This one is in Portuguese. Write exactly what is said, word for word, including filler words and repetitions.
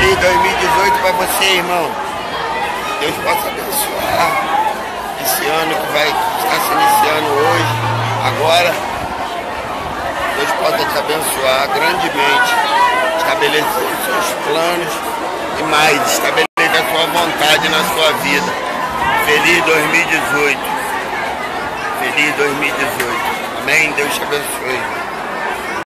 Feliz dois mil e dezoito para você, irmão. Deus possa abençoar esse ano que vai estar se iniciando hoje, agora. Deus possa te abençoar grandemente, estabelecer os seus planos e mais, estabelecer a sua vontade na sua vida. Feliz dois mil e dezoito. Feliz dois mil e dezoito. Amém? Deus te abençoe.